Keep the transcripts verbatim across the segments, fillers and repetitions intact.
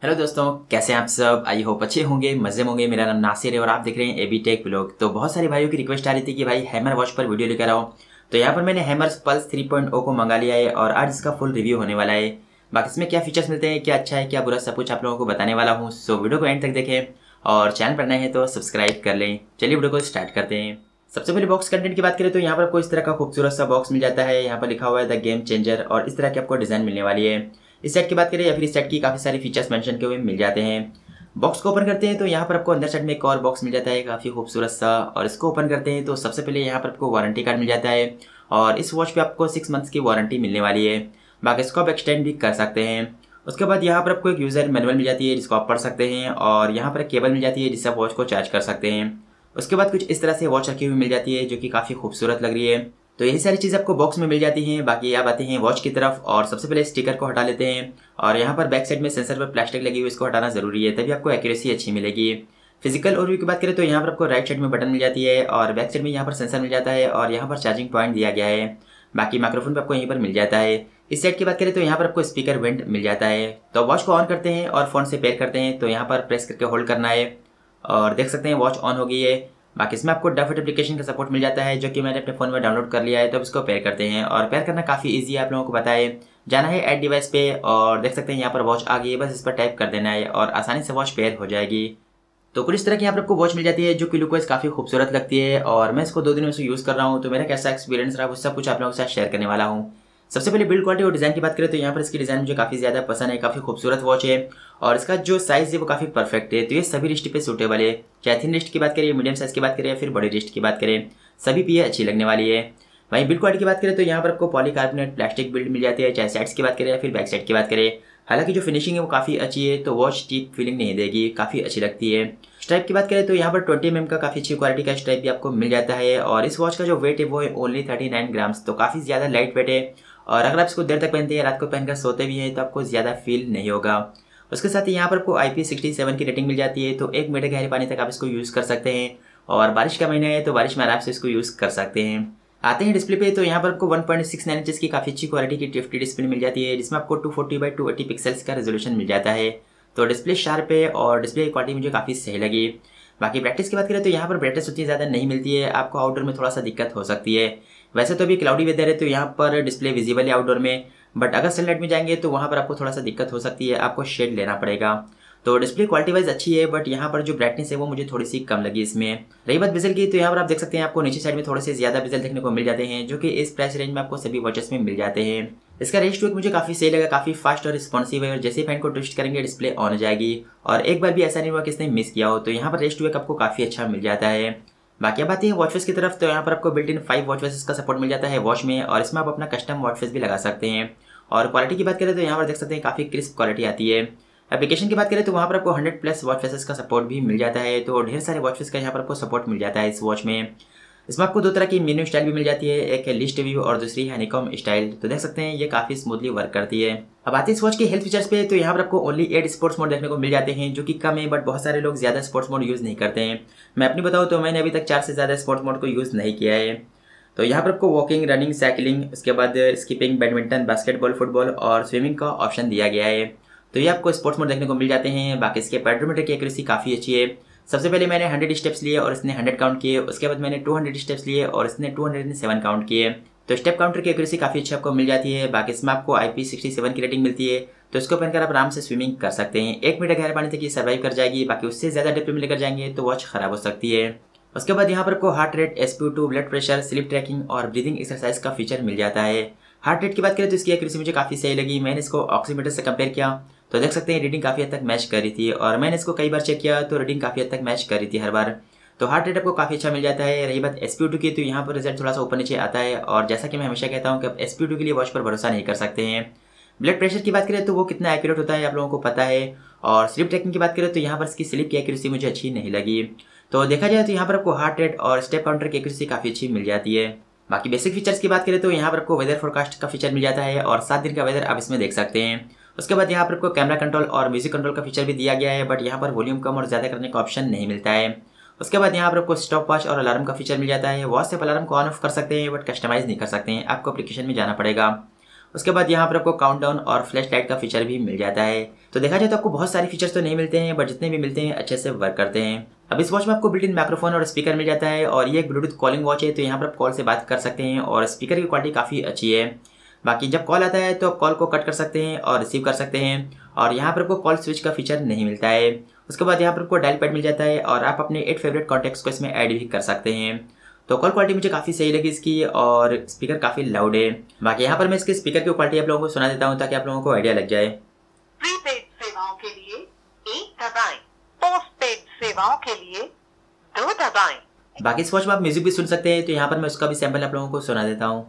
Hello दोस्तों, कैसे हैं आप सब। आई होप अच्छे होंगे, मजे में होंगे। मेरा नाम नासिर है और आप देख रहे हैं एबी टेक ब्लॉग। तो बहुत सारे भाइयों की रिक्वेस्ट आ रही थी कि भाई हैमर वॉच पर वीडियो लेकर आओ। तो यहाँ पर मैंने hammer pulse three point O को मंगा लिया है और आज इसका फुल रिव्यू होने वाला है। बाकी इसमें क्या फीचर्स मिलते हैं, क्या अच्छा है क्या बुरा, सब कुछ आप लोगों को बताने वाला हूँ। सो वीडियो को एंड तक देखें और चैनल पर नए हैं तो सब्सक्राइब कर लें। चलिए वीडियो को स्टार्ट करते हैं। सबसे पहले बॉक्स कंटेंट की बात करें तो यहाँ पर आपको इस तरह का खूबसूरत सा बॉक्स मिल जाता है। यहाँ पर लिखा हुआ है द गेम चेंजर और इस तरह की आपको डिजाइन मिलने वाली है। इस सेट की बात करें या फिर इस सेट की काफ़ी सारे फीचर्स मेंशन किए हुए मिल जाते हैं। बॉक्स को ओपन करते हैं तो यहाँ पर आपको अंदर साइड में एक और बॉक्स मिल जाता है काफ़ी खूबसूरत सा, और इसको ओपन करते हैं तो सबसे पहले यहाँ पर आपको वारंटी कार्ड मिल जाता है और इस वॉच पे आपको सिक्स मंथ्स की वारंटी मिलने वाली है। बाकी इसको आप एक्सटेंड भी कर सकते हैं। उसके बाद यहाँ पर आपको एक यूज़र मैनुअल मिल जाती है जिसको आप पढ़ सकते हैं, और यहाँ पर एक केबल मिल जाती है जिससे आप वॉच को चार्ज कर सकते हैं। उसके बाद कुछ इस तरह से वॉच रखी हुई मिल जाती है जो कि काफ़ी खूबसूरत लग रही है। तो यही सारी चीज़ आपको बॉक्स में मिल जाती हैं। बाकी आप आते हैं वॉच की तरफ और सबसे पहले स्टिकर को हटा लेते हैं, और यहाँ पर बैक साइड में सेंसर पर प्लास्टिक लगी हुई इसको हटाना जरूरी है, तभी आपको एक्यूरेसी अच्छी मिलेगी। फिजिकल ओवरव्यू की बात करें तो यहाँ पर आपको राइट साइड में बटन मिल जाती है और बैक साइड में यहाँ पर सेंसर मिल जाता है और यहाँ पर चार्जिंग पॉइंट दिया गया है। बाकी माइक्रोफोन भी आपको यहीं पर मिल जाता है। इस साइड की बात करें तो यहाँ पर आपको स्पीकर वेंट मिल जाता है। तो वॉच को ऑन करते हैं और फोन से पेयर करते हैं तो यहाँ पर प्रेस करके होल्ड करना है और देख सकते हैं वॉच ऑन हो गई है। बाकी इसमें आपको डफट एप्लीकेशन का सपोर्ट मिल जाता है जो कि मैंने अपने फ़ोन में डाउनलोड कर लिया है। तो अब इसको पेयर करते हैं और पेयर करना काफ़ी इजी है, आप लोगों को पता है। जाना है ऐड डिवाइस पे और देख सकते हैं यहाँ पर वॉच आ गई है, बस इस पर टाइप कर देना है और आसानी से वॉच पेयर हो जाएगी। तो कुछ इस तरह की यहाँ पर आपको वॉच मिल जाती है जो कि लुक वाइज काफ़ी खूबसूरत लगती है, और मैं इसको दो दिनों से यूज़ कर रहा हूँ। तो मेरा कैसा एक्सपीरियंस रहा वो सब कुछ आप लोगों के साथ शेयर करने वाला हूँ। सबसे पहले बिल्ड क्वालिटी और डिज़ाइन की बात करें तो यहाँ पर इसकी डिज़ाइन मुझे काफ़ी ज़्यादा पसंद है, काफ़ी खूबसूरत वॉच है और इसका जो साइज़ है वो काफ़ी परफेक्ट है। तो ये सभी रिस्ट पे सूटेबल है, चाहे थिन रिस्ट की बात करें, मीडियम साइज़ की बात करें या फिर बड़ी रिस्ट की बात करें, सभी पे ये अच्छी लगने वाली है। वहीं बिल्ड क्वालिटी की बात करें तो यहाँ पर आपको पॉलीकार्बोनेट प्लास्टिक बिल्ड मिल जाती है, चाहे साइड्स की बात करें या फिर बैक साइड की बात करें। हालांकि जो फिनिशिंग है वो काफ़ी अच्छी है, तो वॉच चीप फीलिंग नहीं देगी, काफ़ी अच्छी लगती है। स्ट्राइप की बात करें तो यहाँ पर ट्वेंटी एम एम का काफ़ी अच्छी क्वालिटी का स्ट्राइप भी आपको मिल जाता है, और इस वॉच का जो वेट है वो है ओनली थर्टी नाइन ग्राम्स, तो काफ़ी ज़्यादा लाइट वेट है। और अगर आप इसको देर तक पहनते हैं, रात को पहनकर सोते भी हैं, तो आपको ज़्यादा फील नहीं होगा। उसके साथ ही यहाँ पर आपको आई पी सिक्सटी सेवन की रेटिंग मिल जाती है, तो एक मीटर गहरे पानी तक आप इसको यूज़ कर सकते हैं, और बारिश का महीना है तो बारिश में आराम से इसको यूज़ कर सकते हैं। आते हैं डिस्प्ले पे तो यहाँ पर आपको one point six nine inches की काफ़ी अच्छी क्वालिटी की टी डिस्प्ले मिल जाती है जिसमें आपको two forty by two eighty pixels का रेजोल्यूशन मिल जाता है। तो डिस्प्ले शार्प है और डिस्प्ले की क्वालिटी मुझे काफ़ी सही लगी। बाकी ब्राइटनेस की बात करें तो यहाँ पर ब्राइटनेस उतनी ज़्यादा नहीं मिलती है, आपको आउटडोर में थोड़ा सा दिक्कत हो सकती है। वैसे तो अभी क्लाउडी वेदर है तो यहाँ पर डिस्प्ले विजिबल है आउटडोर में, बट अगर सनलाइट में जाएंगे तो वहाँ पर आपको थोड़ा सा दिक्कत हो सकती है, आपको शेड लेना पड़ेगा। तो डिस्प्ले क्वालिटी वाइज अच्छी है, बट यहाँ पर जो ब्राइटनेस है वो मुझे थोड़ी सी कम लगी इसमें। रही बात बेजल की तो यहाँ पर आप देख सकते हैं आपको नीचे साइड में थोड़े से ज़्यादा बेजल देखने को मिल जाते हैं जो कि इस प्राइस रेंज में आपको सभी वॉचेस में मिल जाते हैं। इसका रेस्ट टू मुझे काफ़ी सही लगा, काफ़ी फास्ट और रिस्पॉन्सिव है, और जैसे ही फैन को ट्विस्ट करेंगे डिस्प्ले ऑन हो जाएगी, और एक बार भी ऐसा नहीं हुआ कि इसने मिस किया हो। तो यहाँ पर रेस्ट टू आपको काफ़ी अच्छा मिल जाता है। बाकी अब आते हैं वॉच फेस की तरफ, तो यहाँ पर आपको built in five watch faces का सपोर्ट मिल जाता है वॉच में, और इसमें आप अपना कस्टम वॉच फेस भी लगा सकते हैं। और क्वालिटी की बात करें तो यहाँ पर देख सकते हैं काफ़ी क्रिस्प क्वालिटी आती है। एप्लीकेशन की बात करें तो वहाँ पर आपको हंड्रेड प्लस वॉच फेसेस का सपोर्ट भी मिल जाता है, तो ढेर सारे वॉच फेस का यहाँ पर आपको सपोर्ट मिल जाता है इस वॉच में। इसमें आपको दो तरह की मेन्यू स्टाइल भी मिल जाती है, एक है लिस्ट व्यू और दूसरी है हनीकॉम स्टाइल। तो देख सकते हैं ये काफ़ी स्मूथली वर्क करती है। अब आते हैं इस वॉच के हेल्थ फीचर्स पे, तो यहाँ पर आपको ओनली एट स्पोर्ट्स मोड देखने को मिल जाते हैं जो कि कम है, बट बहुत सारे लोग ज़्यादा स्पोर्ट्स मोड यूज़ नहीं करते हैं। मैं अपनी बताऊँ तो मैंने अभी तक चार से ज़्यादा स्पोर्ट्स मोड को यूज़ नहीं किया है। तो यहाँ पर आपको वॉकिंग, रनिंग, साइकिलिंग, उसके बाद स्कीपिंग, बैडमिंटन, बास्केटबॉल, फुटबॉल और स्विमिंग का ऑप्शन दिया गया है। तो ये आपको स्पोर्ट्स मोड देखने को मिल जाते हैं। बाकी इसके पेडोमीटर की एक्यूरेसी काफ़ी अच्छी है। सबसे पहले मैंने हंड्रेड स्टेप्स लिए और इसने हंड्रेड काउंट किए, उसके बाद मैंने टू हंड्रेड स्टेप्स लिए और इसने टू हंड्रेड सेवन काउंट किए। तो स्टेप काउंटर की एक्यूरेसी काफ़ी अच्छी आपको मिल जाती है। बाकी इसमें आपको आई पी सिक्सटी सेवन की रेटिंग मिलती है, तो इसको पहनकर आप आराम से स्विमिंग कर सकते हैं। एक मीटर गहरे पानी तक ये सर्वाइव कर जाएगी। बाकी उससे ज़्यादा डेप्थ में लेकर जाएंगे तो वॉच खराब हो सकती है। उसके बाद यहाँ पर आपको heart rate, S P O two, blood pressure, sleep tracking और ब्रीदिंग एक्सरसाइज का फीचर मिल जाता है। हार्ट रेट की बात करें तो इसकी एक्यूरेसी मुझे काफ़ी सही लगी। मैंने इसको ऑक्सीमीटर से कंपेयर किया तो देख सकते हैं रीडिंग काफ़ी हद तक मैच कर रही थी, और मैंने इसको कई बार चेक किया तो रीडिंग काफ़ी हद तक मैच कर रही थी हर बार। तो हार्ट रेट आपको काफ़ी अच्छा मिल जाता है। रही बात एस पी ओ टू की तो यहाँ पर रिजल्ट थोड़ा सा ऊपर नीचे आता है, और जैसा कि मैं हमेशा कहता हूँ कि आप एस पी ओ टू के लिए वॉच पर भरोसा नहीं कर सकते हैं। ब्लड प्रेशर की बात करें तो वो कितना एक्यूरेट होता है आप लोगों को पता है, और स्लीप ट्रैकिंग की बात करें तो यहाँ पर इसकी स्लीप की एक्यूरेसी मुझे अच्छी नहीं लगी। तो देखा जाए तो यहाँ पर आपको हार्ट रेट और स्टेप काउंटर की एक्यूरेसी काफ़ी अच्छी मिल जाती है। बाकी बेसिक फीचर्स की बात करें तो यहाँ पर आपको वेदर फोरकास्ट का फीचर मिल जाता है, और सात दिन का वेदर आप इसमें देख सकते हैं। उसके बाद यहाँ पर आपको कैमरा कंट्रोल और म्यूजिक कंट्रोल का फीचर भी दिया गया है, बट यहाँ पर वॉल्यूम कम और ज़्यादा करने का ऑप्शन नहीं मिलता है। उसके बाद यहाँ पर आपको स्टॉप वॉच और अलार्म का फीचर मिल जाता है। वॉच से अलार्म को ऑन ऑफ कर सकते हैं, बट कस्टमाइज नहीं कर सकते हैं, आपको एप्लीकेशन में जाना पड़ेगा। उसके बाद यहाँ पर आपको काउंटडाउन और फ्लैश लाइट का फीचर भी मिल जाता है। तो देखा जाए तो आपको बहुत सारे फीचर्स तो नहीं मिलते हैं, बट जितने भी मिलते हैं अच्छे से वर्क करते हैं। अब इस वॉच में आपको बिल्ट इन माइक्रोफोन और स्पीकर मिल जाता है और ये एक ब्लूटूथ कॉलिंग वॉच है, तो यहाँ पर आप कॉल से बात कर सकते हैं और स्पीकर की क्वालिटी काफ़ी अच्छी है। बाकी जब कॉल आता है तो आप कॉल को कट कर सकते हैं और रिसीव कर सकते हैं और यहाँ पर आपको कॉल स्विच का फीचर नहीं मिलता है। उसके बाद यहाँ पर आपको डायल पैड मिल जाता है और आप अपने एट फेवरेट कॉन्टैक्ट्स को इसमें ऐड भी कर सकते हैं। तो कॉल क्वालिटी मुझे काफ़ी सही लगी इसकी और स्पीकर काफ़ी लाउड है। बाकी यहाँ पर मैं इसके स्पीकर की क्वालिटी आप लोगों को सुना देता हूँ ताकि आप लोगों को आइडिया लग जाए। प्रीपेड सेवाओं के लिए एक दबाएं, पोस्टपेड सेवाओं के लिए दो दबाएं। बाकी इस वॉच में आप म्यूजिक भी सुन सकते हैं, तो यहाँ पर मैं उसका भी सैंपल आप लोगों को सुना देता हूँ।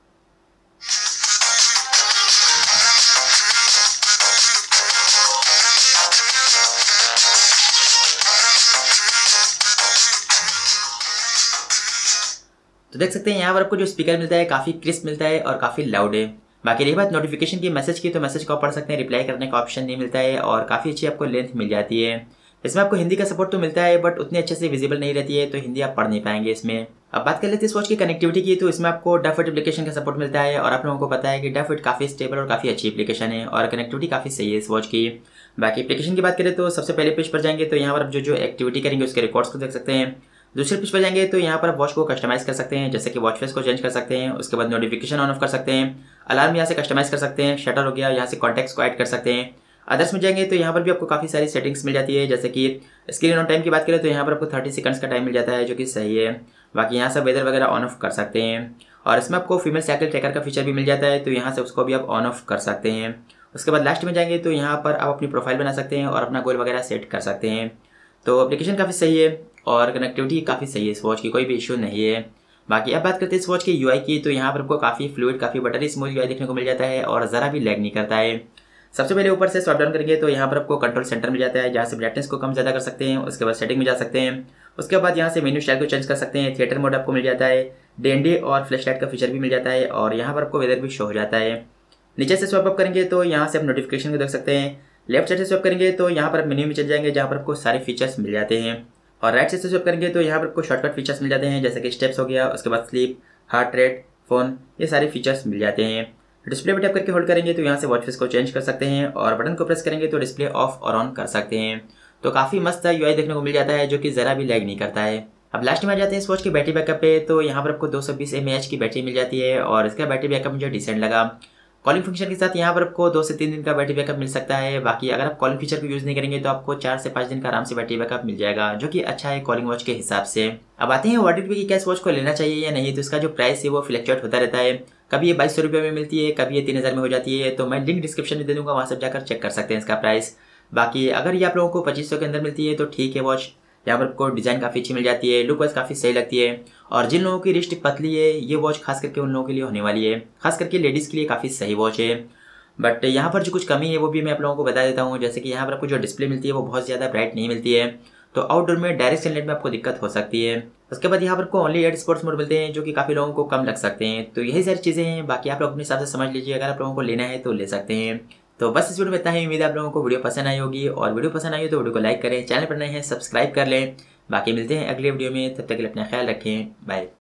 तो देख सकते हैं यहाँ पर आपको जो स्पीकर मिलता है काफ़ी क्रिस्प मिलता है और काफ़ी लाउड है। बाकी रही बात नोटिफिकेशन की, मैसेज की, तो मैसेज को आप पढ़ सकते हैं, रिप्लाई करने का ऑप्शन नहीं मिलता है और काफ़ी अच्छी आपको लेंथ मिल जाती है। इसमें आपको हिंदी का सपोर्ट तो मिलता है बट उतनी अच्छे से विजिबल नहीं रहती है, तो हिंदी आप पढ़ नहीं पाएंगे इसमें। अब बात कर लेते हैं इस वॉच की कनेक्टिविटी की, तो इसमें आपको डफिट एप्लीकेशन का सपोर्ट मिलता है और आप लोगों को पता है कि डफिट काफ़ी स्टेबल और काफ़ी अच्छी एप्लीकेशन है और कनेक्टिविटी काफ़ी सही है इस वॉच की। बाकी एप्लीकेशन की बात करें तो सबसे पहले पेज पर जाएंगे तो यहाँ पर आप जो जो एक्टिविटी करेंगे उसके रिकॉर्ड्स को देख सकते हैं। दूसरे पेज पर जाएंगे तो यहाँ पर आप वॉच को कस्टमाइज कर सकते हैं, जैसे कि वॉच फेस को चेंज कर सकते हैं। उसके बाद नोटिफिकेशन ऑन ऑफ कर सकते हैं, अलार्म यहाँ से कस्टमाइज कर सकते हैं, शटर हो गया, यहाँ से कॉन्टैक्ट्स को ऐड कर सकते हैं। अदर्स में जाएंगे तो यहाँ पर भी आपको काफ़ी सारी सेटिंग्स मिल जाती है, जैसे कि स्क्रीन ऑन टाइम की बात करें तो यहाँ पर आपको थर्टी सेकंड्स का टाइम मिल जाता है जो कि सही है। बाकी यहाँ से वेदर वगैरह ऑन ऑफ कर सकते हैं और इसमें आपको फीमेल साइकिल ट्रैकर का फीचर भी मिल जाता है, तो यहाँ से उसको भी आप ऑन ऑफ कर सकते हैं। उसके बाद लास्ट में जाएंगे तो यहाँ पर आप अपनी प्रोफाइल बना सकते हैं और अपना गोल वगैरह सेट कर सकते हैं। तो एप्लीकेशन काफ़ी सही है और कनेक्टिविटी काफ़ी सही है, इस वॉच की कोई भी इशू नहीं है। बाकी अब बात करते हैं इस वॉच की यूआई की, तो यहाँ पर आपको काफ़ी फ्लूइड, काफ़ी बटरी स्मूथ यूआई देखने को मिल जाता है और ज़रा भी लैग नहीं करता है। सबसे पहले ऊपर से स्वाइप डाउन करेंगे तो यहाँ पर आपको कंट्रोल सेंटर मिल जाता है, जहाँ से ब्राइटनेस को कम ज़्यादा कर सकते हैं। उसके बाद सेटिंग में जा सकते हैं। उसके बाद यहाँ से मेन्यू स्टाइल को चेंज कर सकते हैं। थिएटर मोड आपको मिल जाता है, डे एंड डे और फ्लैश लाइट का फीचर भी मिल जाता है और यहाँ पर आपको वेदर भी शो हो जाता है। नीचे से स्वाइप अप करेंगे तो यहाँ से आप नोटिफिकेशन को देख सकते हैं। लेफ्ट साइड से स्वाइप करेंगे तो यहाँ पर आप मेन्यू में चले जाएंगे, जहाँ पर आपको सारे फीचर्स मिल जाते हैं। और राइट साइड से स्वाइप करेंगे तो यहाँ पर आपको शॉर्टकट फीचर्स मिल जाते हैं, जैसे कि स्टेप्स हो गया, उसके बाद स्लीप, हार्ट रेट, फोन, ये सारे फीचर्स मिल जाते हैं। डिस्प्ले पर टैप करके होल्ड करेंगे तो यहाँ से वॉच फेस को चेंज कर सकते हैं और बटन को प्रेस करेंगे तो डिस्प्ले ऑफ और ऑन कर सकते हैं। तो काफ़ी मस्त यूआई देखने को मिल जाता है जो कि ज़रा भी लैग नहीं करता है। अब लास्ट में आ जाते हैं इस वॉच की बैटरी बैकअप पे, तो यहाँ पर आपको दो सौ बीस एम ए एच की बैटरी मिल जाती है और इसका बैटरी बैकअप मुझे डिसेंट लगा। कॉलिंग फंक्शन के साथ यहाँ पर आपको दो से तीन दिन का बैटरी बैकअप मिल सकता है। बाकी अगर आप कॉलिंग फीचर को यूज़ नहीं करेंगे तो आपको चार से पाँच दिन का आराम से बैटरी बैकअप मिल जाएगा, जो कि अच्छा है कॉलिंग वॉच के हिसाब से। अब आते हैं व्हाट की क्या इस वॉच को लेना चाहिए या नहीं, तो इसका जो प्राइस है वो फ्लक्चुएट होता रहता है। कभी ये बाईस सौ रुपये में मिलती है, कभी ये तीन हज़ार में हो जाती है, तो मैं लिंक डिस्क्रिप्शन में दे दूँगा, वहाँ से जाकर चेक कर सकते हैं इसका प्राइस। बाकी अगर ये आप लोगों को पच्चीस सौ के अंदर मिलती है तो ठीक है वॉच। यहाँ पर आपको डिज़ाइन काफ़ी अच्छी मिल जाती है, लुक वाइज काफ़ी सही लगती है और जिन लोगों की रिस्ट पतली है ये वॉच खास करके उन लोगों के लिए होने वाली है, खास करके लेडीज़ के लिए काफ़ी सही वॉच है। बट यहाँ पर जो कुछ कमी है वो भी मैं आप लोगों को बता देता हूँ, जैसे कि यहाँ पर आपको जो डिस्प्ले मिलती है वो बहुत ज़्यादा ब्राइट नहीं मिलती है, तो आउटडोर में डायरेक्ट सनलाइट में आपको दिक्कत हो सकती है। उसके बाद यहाँ पर आपको ओनली एड स्पोर्ट्स मोड मिलते हैं जो कि काफ़ी लोगों को कम लग सकते हैं। तो यही सारी चीज़ें हैं, बाकी आप लोग अपने हिसाब से समझ लीजिए, अगर आप लोगों को लेना है तो ले सकते हैं। तो बस इस वीडियो में इतना ही, उम्मीद है आप लोगों को वीडियो पसंद आई होगी और वीडियो पसंद आई हो तो वीडियो को लाइक करें, चैनल पर नए हैं सब्सक्राइब कर लें। बाकी मिलते हैं अगले वीडियो में, तब तक के लिए अपना ख्याल रखें, बाय।